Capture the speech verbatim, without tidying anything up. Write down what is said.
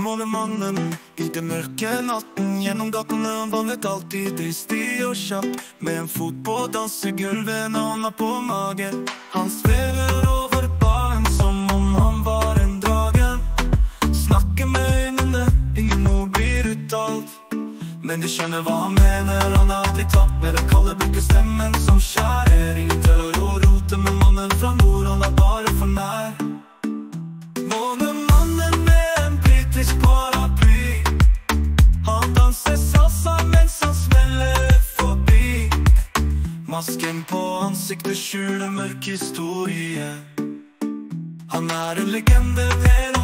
Målemannen i det mørke natten. Gjennom gatene han vandret alltid dristig og kjapp, med en fot på dansegulvet, en hånda på magen. Han svever over baren som om han var en drage. Snakker med øynene, ingen ord blir uttalt, men de skjønner hva han mener. Han har alltid tatt med det kalde blikket, stemmen som skjærer. Ingen tør å rote med mannen fra nord, han er bare for nær. Målemannen med en britisk paraply, han danser salsa mens han smeller forbi. Masken på ansiktet skjuler mørk historie. Han er en legende, en